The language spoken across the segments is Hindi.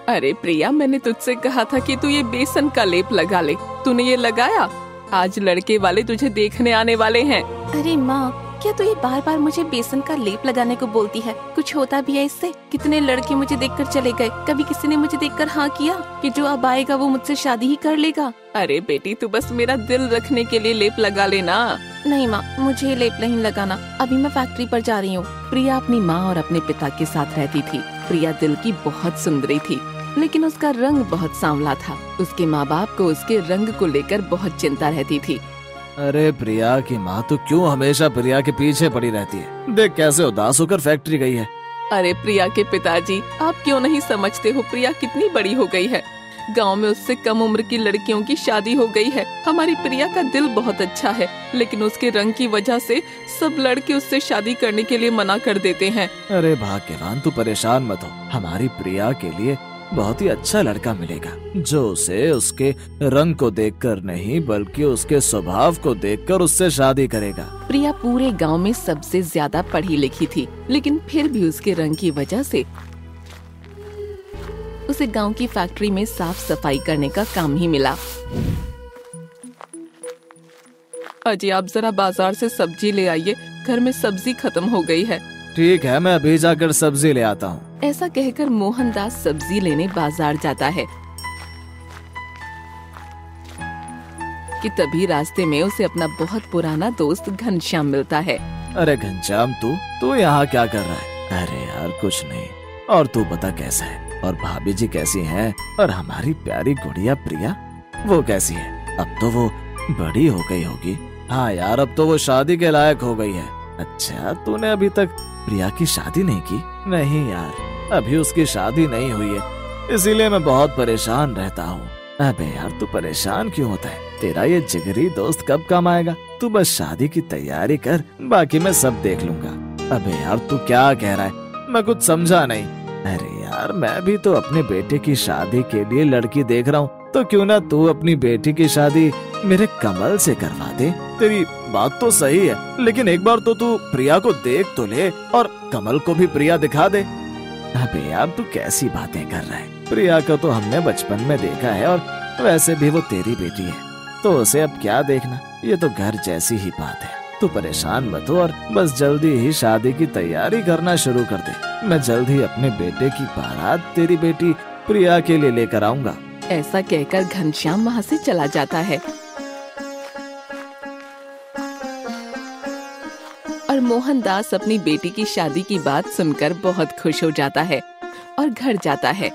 अरे प्रिया, मैंने तुझसे कहा था कि तू ये बेसन का लेप लगा ले, तूने ये लगाया? आज लड़के वाले तुझे देखने आने वाले हैं। अरे माँ, क्या तू ये बार बार मुझे बेसन का लेप लगाने को बोलती है? कुछ होता भी है इससे? कितने लड़के मुझे देखकर चले गए, कभी किसी ने मुझे देखकर हाँ किया कि जो अब आएगा वो मुझसे शादी ही कर लेगा? अरे बेटी, तू बस मेरा दिल रखने के लिए लेप लगा लेना। नहीं माँ, मुझे लेप नहीं लगाना, अभी मैं फैक्ट्री पर जा रही हूँ। प्रिया अपनी माँ और अपने पिता के साथ रहती थी। प्रिया दिल की बहुत सुंदरी थी, लेकिन उसका रंग बहुत सांवला था। उसके माँ बाप को उसके रंग को लेकर बहुत चिंता रहती थी। अरे प्रिया की माँ तो क्यों हमेशा प्रिया के पीछे पड़ी रहती है? देख कैसे उदास होकर फैक्ट्री गई है। अरे प्रिया के पिताजी, आप क्यों नहीं समझते हो? प्रिया कितनी बड़ी हो गई है। गांव में उससे कम उम्र की लड़कियों की शादी हो गई है। हमारी प्रिया का दिल बहुत अच्छा है, लेकिन उसके रंग की वजह से सब लड़के उससे शादी करने के लिए मना कर देते हैं। अरे भाग्यवान, तू परेशान मत हो। हमारी प्रिया के लिए बहुत ही अच्छा लड़का मिलेगा, जो उसे उसके रंग को देखकर नहीं बल्कि उसके स्वभाव को देखकर उससे शादी करेगा। प्रिया पूरे गांव में सबसे ज्यादा पढ़ी लिखी थी, लेकिन फिर भी उसके रंग की वजह से उसे गांव की फैक्ट्री में साफ सफाई करने का काम ही मिला। अजी, आप जरा बाजार से सब्जी ले आइए, घर में सब्जी खत्म हो गई है। ठीक है, मैं अभी जाकर सब्जी ले आता हूँ। ऐसा कहकर मोहनदास सब्जी लेने बाजार जाता है कि तभी रास्ते में उसे अपना बहुत पुराना दोस्त घनश्याम मिलता है। अरे घनश्याम, तू यहाँ क्या कर रहा है? अरे यार कुछ नहीं। और तू बता कैसा है? और भाभी जी कैसी हैं? और हमारी प्यारी गुड़िया प्रिया, वो कैसी है? अब तो वो बड़ी हो गई होगी। हाँ यार, अब तो वो शादी के लायक हो गई है। अच्छा, तूने अभी तक प्रिया की शादी नहीं की? नहीं यार, अभी उसकी शादी नहीं हुई है, इसीलिए मैं बहुत परेशान रहता हूँ। अबे यार, तू परेशान क्यों होता है? तेरा ये जिगरी दोस्त कब काम आएगा? तू बस शादी की तैयारी कर, बाकी मैं सब देख लूंगा। अबे यार, तू क्या कह रहा है? मैं कुछ समझा नहीं। अरे यार, मैं भी तो अपने बेटे की शादी के लिए लड़की देख रहा हूँ, तो क्यों ना तू अपनी बेटी की शादी मेरे कमल से करवा दे। तेरी बात तो सही है, लेकिन एक बार तो तू प्रिया को देख तो ले और कमल को भी प्रिया दिखा दे। अबे यार, तू कैसी बातें कर रहा है? प्रिया को तो हमने बचपन में देखा है, और वैसे भी वो तेरी बेटी है, तो उसे अब क्या देखना? ये तो घर जैसी ही बात है। तू परेशान मत हो और बस जल्दी ही शादी की तैयारी करना शुरू कर दे। मैं जल्द ही अपने बेटे की बारात तेरी बेटी प्रिया के लिए लेकर आऊंगा। ऐसा कहकर घनश्याम वहाँ से चला जाता है और मोहनदास अपनी बेटी की शादी की बात सुनकर बहुत खुश हो जाता है और घर जाता है।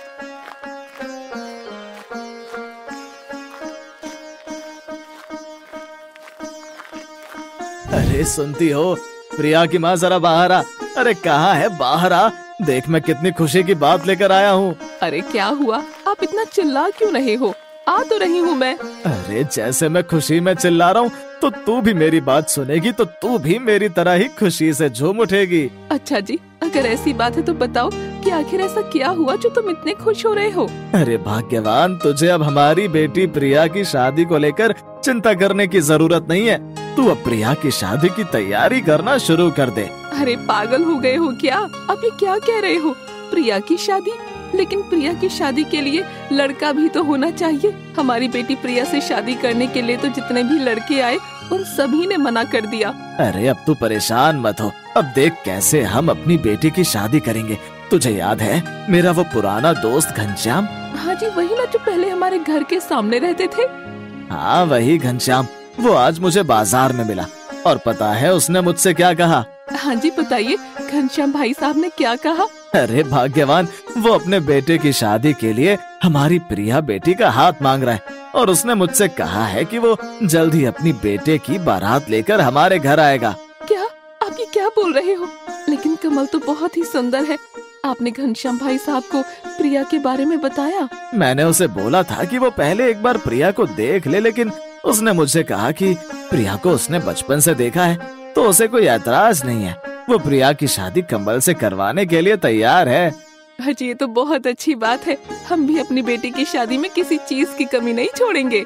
अरे सुनती हो? प्रिया की माँ, जरा बाहर आ। अरे कहाँ है? बाहर आ, देख मैं कितनी खुशी की बात लेकर आया हूँ। अरे क्या हुआ? आप इतना चिल्ला क्यों रहे हो? आ तो रही हूँ मैं। अरे जैसे मैं खुशी में चिल्ला रहा हूँ, तो तू भी मेरी बात सुनेगी तो तू भी मेरी तरह ही खुशी से झूम उठेगी। अच्छा जी, अगर ऐसी बात है तो बताओ कि आखिर ऐसा क्या हुआ जो तुम इतने खुश हो रहे हो? अरे भाग्यवान, तुझे अब हमारी बेटी प्रिया की शादी को लेकर चिंता करने की जरूरत नहीं है। तू अब प्रिया की शादी की तैयारी करना शुरू कर दे। अरे पागल हो गए हो क्या? आप ये क्या कह रहे हो? प्रिया की शादी? लेकिन प्रिया की शादी के लिए लड़का भी तो होना चाहिए। हमारी बेटी प्रिया से शादी करने के लिए तो जितने भी लड़के आए उन सभी ने मना कर दिया। अरे अब तू परेशान मत हो, अब देख कैसे हम अपनी बेटी की शादी करेंगे। तुझे याद है मेरा वो पुराना दोस्त घनश्याम? हाँ जी, वही ना जो पहले हमारे घर के सामने रहते थे। हाँ वही घनश्याम, वो आज मुझे बाजार में मिला और पता है उसने मुझसे क्या कहा? हाँ जी बताइए, घनश्याम भाई साहब ने क्या कहा? अरे भाग्यवान, वो अपने बेटे की शादी के लिए हमारी प्रिया बेटी का हाथ मांग रहा है और उसने मुझसे कहा है कि वो जल्द ही अपनी बेटे की बारात लेकर हमारे घर आएगा। क्या? आप ये क्या बोल रहे हो? लेकिन कमल तो बहुत ही सुंदर है। आपने घनश्याम भाई साहब को प्रिया के बारे में बताया? मैंने उसे बोला था कि वो पहले एक बार प्रिया को देख ले, लेकिन उसने मुझसे कहा कि प्रिया को उसने बचपन से देखा है तो उसे कोई ऐतराज नहीं है। वो प्रिया की शादी कमल से करवाने के लिए तैयार है। जी, ये तो बहुत अच्छी बात है। हम भी अपनी बेटी की शादी में किसी चीज की कमी नहीं छोड़ेंगे।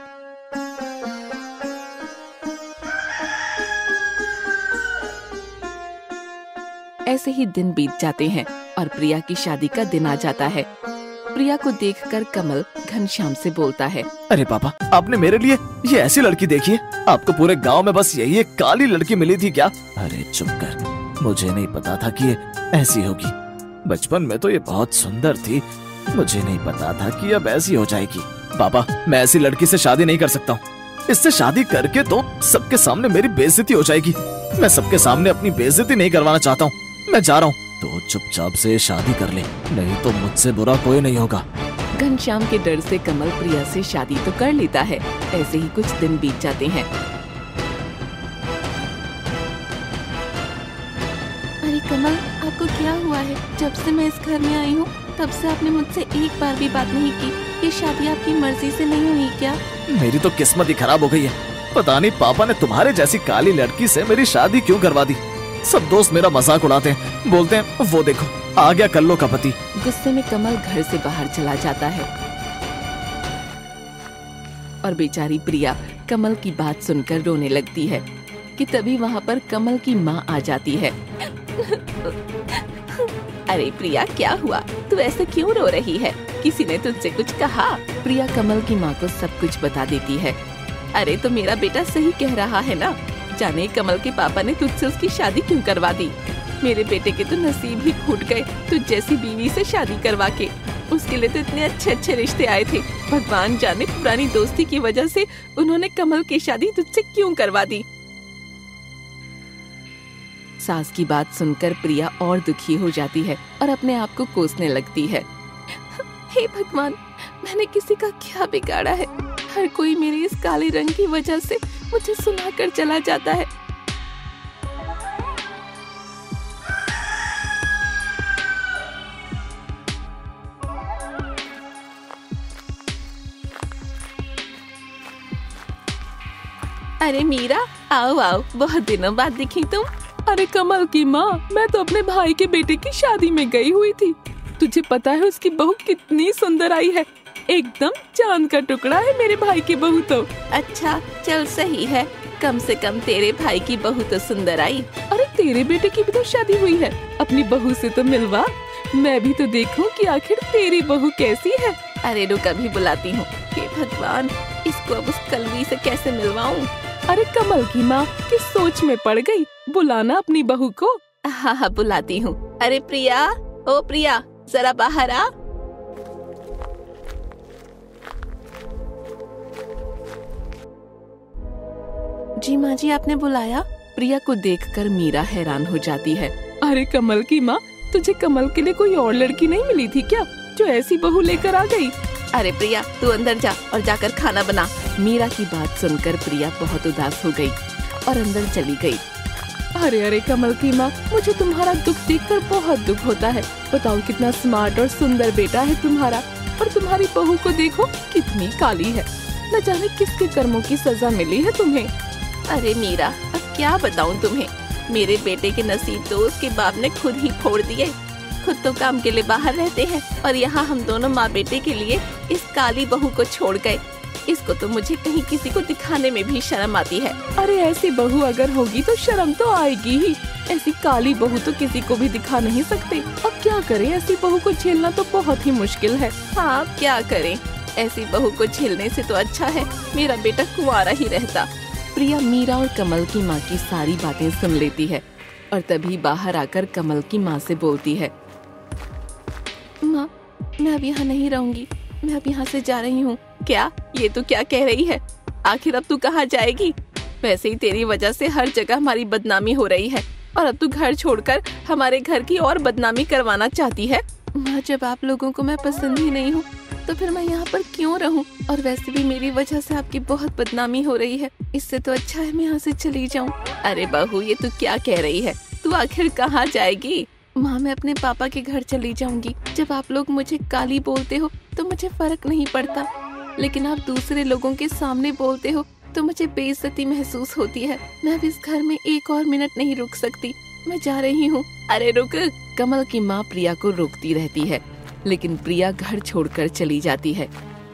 ऐसे ही दिन बीत जाते हैं और प्रिया की शादी का दिन आ जाता है। प्रिया को देखकर कमल घनश्याम से बोलता है, अरे पापा, आपने मेरे लिए ये ऐसी लड़की देखी है? आपको पूरे गांव में बस यही एक काली लड़की मिली थी क्या? अरे चुप कर, मुझे नहीं पता था कि ये ऐसी होगी। बचपन में तो ये बहुत सुंदर थी, मुझे नहीं पता था कि अब ऐसी हो जाएगी। पापा, मैं ऐसी लड़की से शादी नहीं कर सकता हूँ। इससे शादी करके तो सबके सामने मेरी बेइज्जती हो जाएगी। मैं सबके सामने अपनी बेइज्जती नहीं करवाना चाहता हूँ। मैं जा रहा हूँ। तो चुपचाप से शादी कर ले, नहीं तो मुझसे बुरा कोई नहीं होगा। घनश्याम के डर से कमल प्रिया से शादी तो कर लेता है। ऐसे ही कुछ दिन बीत जाते हैं। अरे कमल, आपको क्या हुआ है? जब से मैं इस घर में आई हूँ तब से आपने मुझसे एक बार भी बात नहीं की। ये शादी आपकी मर्जी से नहीं हुई क्या? मेरी तो किस्मत ही खराब हो गई है। पता नहीं पापा ने तुम्हारे जैसी काली लड़की से मेरी शादी क्यों करवा दी। सब दोस्त मेरा मजाक उड़ाते हैं, बोलते हैं वो देखो आ गया कल्लो का पति। गुस्से में कमल घर से बाहर चला जाता है और बेचारी प्रिया कमल की बात सुनकर रोने लगती है कि तभी वहाँ पर कमल की माँ आ जाती है। अरे प्रिया, क्या हुआ? तू ऐसे क्यों रो रही है? किसी ने तुझसे कुछ कहा? प्रिया कमल की माँ को सब कुछ बता देती है। अरे तो मेरा बेटा सही कह रहा है ना। जाने कमल के पापा ने तुझसे उसकी शादी क्यों करवा दी। मेरे बेटे के तो नसीब ही फूट गए तुझ जैसी बीवी से शादी करवा के। उसके लिए तो इतने अच्छे अच्छे रिश्ते आए थे। भगवान जाने पुरानी दोस्ती की वजह से उन्होंने कमल की शादी तुझसे क्यों करवा दी। सास की बात सुनकर प्रिया और दुखी हो जाती है और अपने आप को कोसने लगती है। हे भगवान, मैंने किसी का क्या बिगाड़ा है? हर कोई मेरी इस काले रंग की वजह से मुझे सुनाकर चला जाता है। अरे मीरा, आओ आओ, बहुत दिनों बाद दिखी तुम। अरे कमल की माँ, मैं तो अपने भाई के बेटे की शादी में गई हुई थी। तुझे पता है उसकी बहू कितनी सुंदर आई है? एकदम चांद का टुकड़ा है मेरे भाई की बहू तो। अच्छा चल सही है, कम से कम तेरे भाई की बहू तो सुंदर आई। अरे तेरे बेटे की भी तो शादी हुई है, अपनी बहू से तो मिलवा, मैं भी तो देखूं कि आखिर तेरी बहू कैसी है। अरे रुक, अभी बुलाती हूँ। हे भगवान, इसको अब उस कलवी से कैसे मिलवाऊं? अरे कमल की माँ किस सोच में पड़ गई? बुलाना अपनी बहू को। हाँ हाँ बुलाती हूँ। अरे प्रिया, ओ प्रिया, जरा बाहर आ। जी माँ जी, आपने बुलाया? प्रिया को देखकर मीरा हैरान हो जाती है। अरे कमल की माँ, तुझे कमल के लिए कोई और लड़की नहीं मिली थी क्या जो ऐसी बहू लेकर आ गई? अरे प्रिया, तू अंदर जा और जाकर खाना बना। मीरा की बात सुनकर प्रिया बहुत उदास हो गई और अंदर चली गई। अरे अरे कमल की माँ, मुझे तुम्हारा दुख देखकर बहुत दुख होता है। बताओ कितना स्मार्ट और सुंदर बेटा है तुम्हारा, और तुम्हारी बहू को देखो कितनी काली है। न जाने किसके कर्मों की सजा मिली है तुम्हें। अरे मीरा, अब क्या बताऊं तुम्हें। मेरे बेटे के नसीब तो उसके बाप ने खुद ही फोड़ दिए। खुद तो काम के लिए बाहर रहते हैं और यहाँ हम दोनों माँ बेटे के लिए इस काली बहू को छोड़ गए। इसको तो मुझे कहीं किसी को दिखाने में भी शर्म आती है। अरे ऐसी बहू अगर होगी तो शर्म तो आएगी ही। ऐसी काली बहू तो किसी को भी दिखा नहीं सकते। अब क्या करें, ऐसी बहू को झेलना तो बहुत ही मुश्किल है। हाँ, अब क्या करें, ऐसी बहू को झेलने से तो अच्छा है मेरा बेटा कुंवारा ही रहता। प्रिया मीरा और कमल की माँ की सारी बातें सुन लेती है और तभी बाहर आकर कमल की माँ से बोलती है। माँ, मैं अब यहाँ नहीं रहूंगी, मैं अब यहाँ से जा रही हूँ। क्या? ये तो क्या कह रही है? आखिर अब तू कहाँ जाएगी? वैसे ही तेरी वजह से हर जगह हमारी बदनामी हो रही है और अब तू घर छोड़कर हमारे घर की और बदनामी करवाना चाहती है। माँ, जब आप लोगों को मैं पसंद ही नहीं हूँ तो फिर मैं यहाँ पर क्यों रहूँ? और वैसे भी मेरी वजह से आपकी बहुत बदनामी हो रही है। इससे तो अच्छा है मैं यहाँ से चली जाऊँ। अरे बहू, ये तू क्या कह रही है? तू आखिर कहाँ जाएगी? माँ, मैं अपने पापा के घर चली जाऊंगी। जब आप लोग मुझे काली बोलते हो तो मुझे फर्क नहीं पड़ता, लेकिन आप दूसरे लोगों के सामने बोलते हो तो मुझे बेइज्जती महसूस होती है। मैं अब इस घर में एक और मिनट नहीं रुक सकती, मैं जा रही हूँ। अरे रुक! कमल की माँ प्रिया को रोकती रहती है, लेकिन प्रिया घर छोड़कर चली जाती है।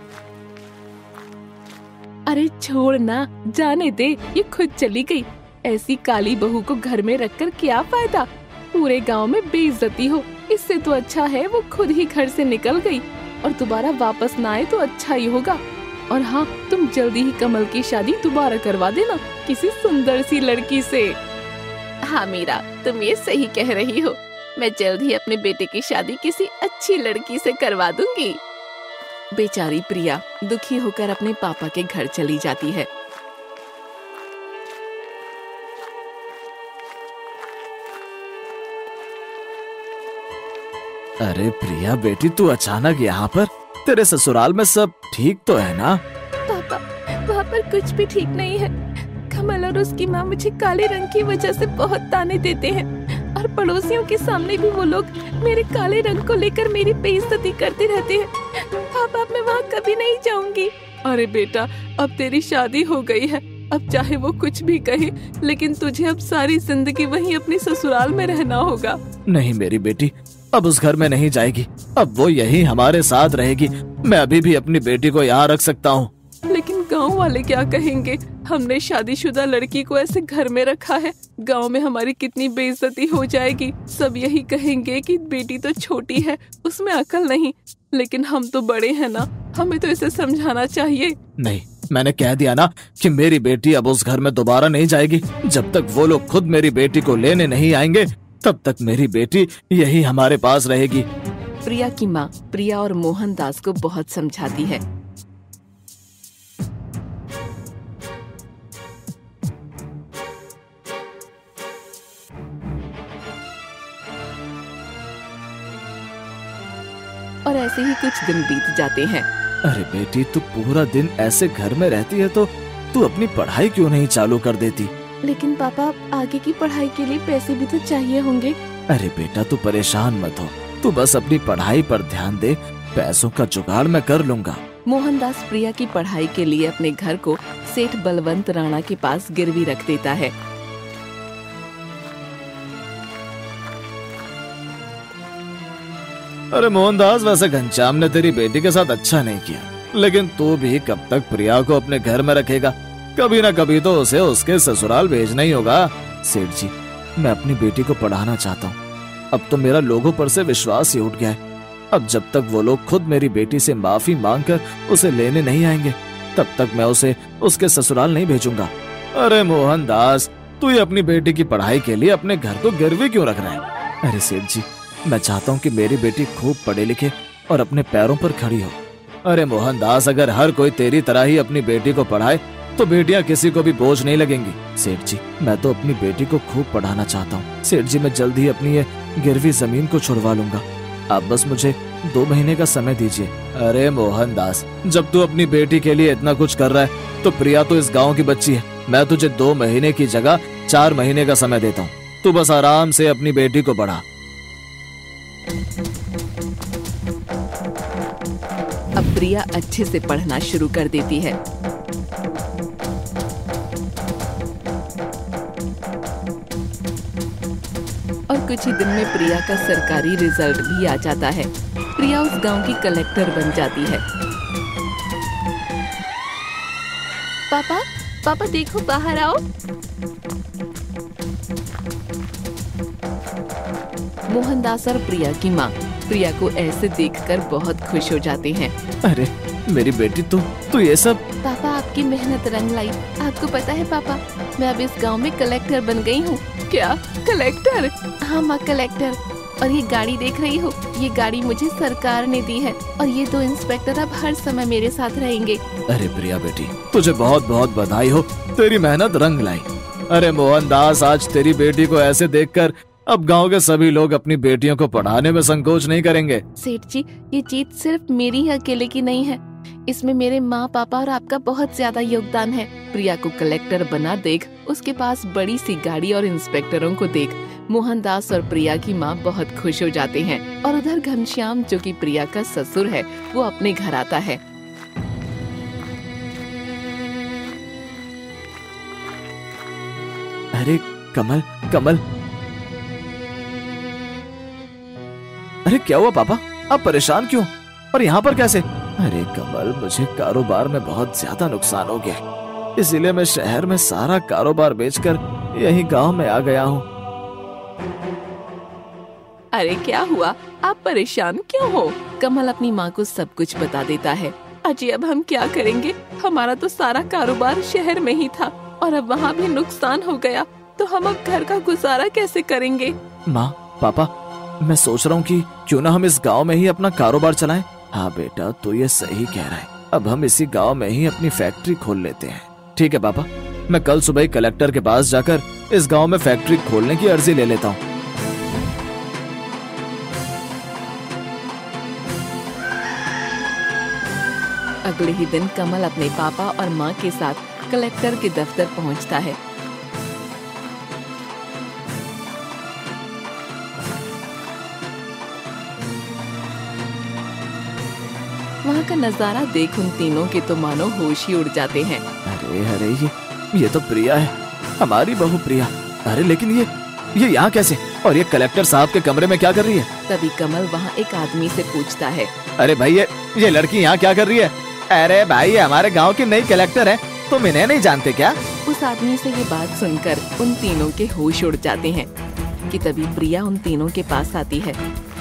अरे छोड़ ना, जाने दे, ये खुद चली गई। ऐसी काली बहू को घर में रखकर क्या फायदा? पूरे गांव में बेइज्जती हो। इससे तो अच्छा है वो खुद ही घर से निकल गई। और दोबारा वापस ना आए तो अच्छा ही होगा। और हाँ, तुम जल्दी ही कमल की शादी दोबारा करवा देना किसी सुंदर सी लड़की से। हाँ मीरा, तुम ये सही कह रही हो। मैं जल्द ही अपने बेटे की शादी किसी अच्छी लड़की से करवा दूंगी। बेचारी प्रिया दुखी होकर अपने पापा के घर चली जाती है। अरे प्रिया बेटी, तू अचानक यहाँ पर? तेरे ससुराल में सब ठीक तो है ना? पापा, वहाँ पर कुछ भी ठीक नहीं है। कमल और उसकी माँ मुझे काले रंग की वजह से बहुत ताने देते हैं और पड़ोसियों के सामने भी वो लोग मेरे काले रंग को लेकर मेरी बेइज्जती करते रहते हैं। पापा, अब मैं वहाँ कभी नहीं जाऊंगी। अरे बेटा, अब तेरी शादी हो गई है, अब चाहे वो कुछ भी कहे, लेकिन तुझे अब सारी जिंदगी वहीं अपनी ससुराल में रहना होगा। नहीं मेरी बेटी, अब उस घर में नहीं जाएगी, अब वो यही हमारे साथ रहेगी। मैं अभी भी अपनी बेटी को यहाँ रख सकता हूँ। लेकिन गांव वाले क्या कहेंगे? हमने शादीशुदा लड़की को ऐसे घर में रखा है, गांव में हमारी कितनी बेइज्जती हो जाएगी। सब यही कहेंगे कि बेटी तो छोटी है, उसमें अकल नहीं। लेकिन हम तो बड़े हैं ना, हमें तो इसे समझाना चाहिए। नहीं, मैंने कह दिया ना कि मेरी बेटी अब उस घर में दोबारा नहीं जाएगी। जब तक वो लोग खुद मेरी बेटी को लेने नहीं आएंगे, तब तक मेरी बेटी यही हमारे पास रहेगी। प्रिया की माँ प्रिया और मोहनदास को बहुत समझाती है। और ऐसे ही कुछ दिन बीत जाते हैं। अरे बेटी, तू पूरा दिन ऐसे घर में रहती है तो तू अपनी पढ़ाई क्यों नहीं चालू कर देती? लेकिन पापा, आगे की पढ़ाई के लिए पैसे भी तो चाहिए होंगे। अरे बेटा, तू परेशान मत हो, तू बस अपनी पढ़ाई पर ध्यान दे, पैसों का जुगाड़ मैं कर लूंगा। मोहनदास प्रिया की पढ़ाई के लिए अपने घर को सेठ बलवंत राणा के पास गिरवी रख देता है। अरे मोहनदास, वैसे घनश्याम ने तेरी बेटी के साथ अच्छा नहीं किया, लेकिन तू भी कब तक प्रिया को अपने घर में रखेगा? कभी ना कभी तो उसे उसके ससुराल भेजना ही होगा। सेठ जी, मैं अपनी बेटी को पढ़ाना चाहता हूँ। अब तो मेरा लोगों पर से विश्वास ही उठ गया है। अब जब तक वो लोग खुद मेरी बेटी से माफी मांगकर उसे लेने नहीं आएंगे, तब तक मैं उसे उसके ससुराल नहीं भेजूंगा। अरे मोहनदास, तू ही अपनी बेटी की पढ़ाई के लिए अपने घर को गिरवी क्यों रख रहा है? अरे सेठ जी, मैं चाहता हूँ कि मेरी बेटी खूब पढ़े लिखे और अपने पैरों पर खड़ी हो। अरे मोहनदास, अगर हर कोई तेरी तरह ही अपनी बेटी को पढ़ाए तो बेटियां किसी को भी बोझ नहीं लगेंगी। सेठ जी, मैं तो अपनी बेटी को खूब पढ़ाना चाहता हूँ। सेठ जी, मैं जल्द ही अपनी ये गिरवी जमीन को छुड़वा लूंगा। आप बस मुझे 2 महीने का समय दीजिए। अरे मोहनदास, जब तू अपनी बेटी के लिए इतना कुछ कर रहा है तो प्रिया तो इस गाँव की बच्ची है। मैं तुझे 2 महीने की जगह 4 महीने का समय देता हूँ। तू बस आराम से अपनी बेटी को पढ़ा। अब प्रिया अच्छे से पढ़ना शुरू कर देती है। और कुछ ही दिन में प्रिया का सरकारी रिजल्ट भी आ जाता है। प्रिया उस गांव की कलेक्टर बन जाती है। पापा, पापा देखो, बाहर आओ। मोहनदास और प्रिया की माँ प्रिया को ऐसे देखकर बहुत खुश हो जाते हैं। अरे मेरी बेटी, तू ये सब? पापा, आपकी मेहनत रंग लाई। आपको पता है पापा, मैं अब इस गांव में कलेक्टर बन गई हूँ। क्या, कलेक्टर? हाँ माँ, कलेक्टर। और ये गाड़ी देख रही हो, ये गाड़ी मुझे सरकार ने दी है और ये 2 इंस्पेक्टर अब हर समय मेरे साथ रहेंगे। अरे प्रिया बेटी, तुझे बहुत बहुत बधाई हो, तेरी मेहनत रंग लाई। अरे मोहनदास, आज तेरी बेटी को ऐसे देखकर अब गांव के सभी लोग अपनी बेटियों को पढ़ाने में संकोच नहीं करेंगे। सेठ जी, ये जीत सिर्फ मेरी ही अकेले की नहीं है, इसमें मेरे माँ, पापा और आपका बहुत ज्यादा योगदान है। प्रिया को कलेक्टर बना देख, उसके पास बड़ी सी गाड़ी और इंस्पेक्टरों को देख मोहनदास और प्रिया की माँ बहुत खुश हो जाते हैं। और उधर घनश्याम, जो कि प्रिया का ससुर है, वो अपने घर आता है। अरे कमल, कमल, अरे क्या हुआ पापा? आप परेशान क्यों? और यहाँ पर कैसे? अरे कमल, मुझे कारोबार में बहुत ज्यादा नुकसान हो गया, इसीलिए मैं शहर में सारा कारोबार बेचकर यही गांव में आ गया हूँ। अरे क्या हुआ, आप परेशान क्यों हो? कमल अपनी माँ को सब कुछ बता देता है। अजी अब हम क्या करेंगे? हमारा तो सारा कारोबार शहर में ही था और अब वहाँ भी नुकसान हो गया, तो हम अब घर का गुजारा कैसे करेंगे? माँ, पापा, मैं सोच रहा हूँ कि क्यों ना हम इस गांव में ही अपना कारोबार चलाएं। हाँ बेटा, तो ये सही कह रहा है। अब हम इसी गांव में ही अपनी फैक्ट्री खोल लेते हैं। ठीक है पापा, मैं कल सुबह ही कलेक्टर के पास जाकर इस गांव में फैक्ट्री खोलने की अर्जी ले लेता हूँ। अगले ही दिन कमल अपने पापा और माँ के साथ कलेक्टर के दफ्तर पहुँचता है। वहाँ का नजारा देख उन तीनों के तो मानो होश ही उड़ जाते हैं। अरे अरे, ये तो प्रिया है, हमारी बहू प्रिया। अरे लेकिन ये यहाँ कैसे? और ये कलेक्टर साहब के कमरे में क्या कर रही है? तभी कमल वहाँ एक आदमी से पूछता है, अरे भाई, ये लड़की यहाँ क्या कर रही है? अरे भाई, ये हमारे गांव की नई कलेक्टर है, तुम इन्हें नहीं जानते क्या? उस आदमी से ये बात सुनकर उन तीनों के होश उड़ जाते हैं कि तभी प्रिया उन तीनों के पास आती है।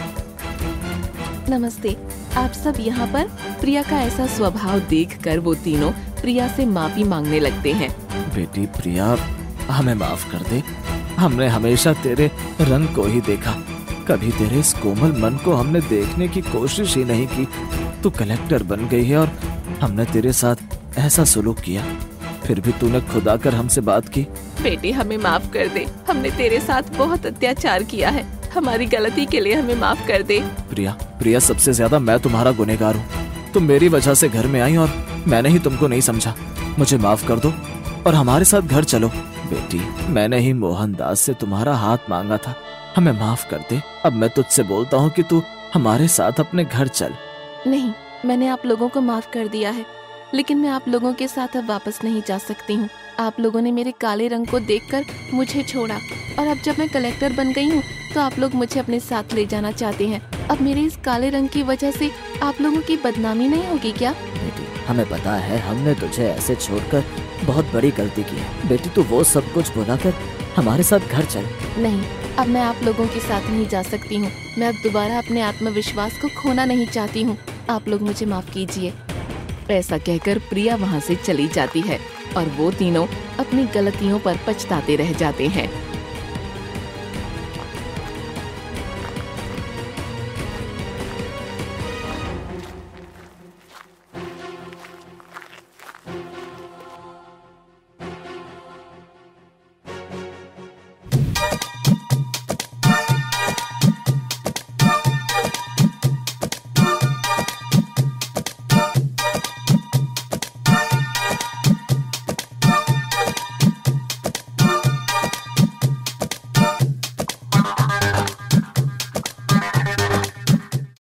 नमस्ते, आप सब यहाँ पर? प्रिया का ऐसा स्वभाव देखकर वो तीनों प्रिया से माफी मांगने लगते हैं। बेटी प्रिया, हमें माफ कर दे। हमने हमेशा तेरे रंग को ही देखा, कभी तेरे इस कोमल मन को हमने देखने की कोशिश ही नहीं की। तू कलेक्टर बन गई है और हमने तेरे साथ ऐसा सुलूक किया, फिर भी तूने खुद आकर हमसे बात की। बेटी हमें माफ कर दे, हमने तेरे साथ बहुत अत्याचार किया है, हमारी गलती के लिए हमें माफ कर दे। प्रिया, सबसे ज्यादा मैं तुम्हारा गुनहगार हूँ। तुम मेरी वजह से घर में आई और मैंने ही तुमको नहीं समझा। मुझे माफ कर दो और हमारे साथ घर चलो। बेटी, मैंने ही मोहनदास से तुम्हारा हाथ मांगा था, हमें माफ कर दे। अब मैं तुझसे बोलता हूँ कि तू हमारे साथ अपने घर चल। नहीं, मैंने आप लोगों को माफ कर दिया है, लेकिन मैं आप लोगों के साथ अब वापस नहीं जा सकती हूँ। आप लोगों ने मेरे काले रंग को देखकर मुझे छोड़ा और अब जब मैं कलेक्टर बन गई हूँ तो आप लोग मुझे अपने साथ ले जाना चाहते हैं। अब मेरे इस काले रंग की वजह से आप लोगों की बदनामी नहीं होगी क्या? बेटी, हमें पता है हमने तुझे ऐसे छोड़कर बहुत बड़ी गलती की है। बेटी, तू वो सब कुछ भुलाकर हमारे साथ घर चल। नहीं, अब मैं आप लोगों के साथ नहीं जा सकती हूँ। मैं अब दोबारा अपने आत्मविश्वास को खोना नहीं चाहती हूँ। आप लोग मुझे माफ कीजिए। ऐसा कहकर प्रिया वहाँ से चली जाती है और वो तीनों अपनी गलतियों पर पछताते रह जाते हैं।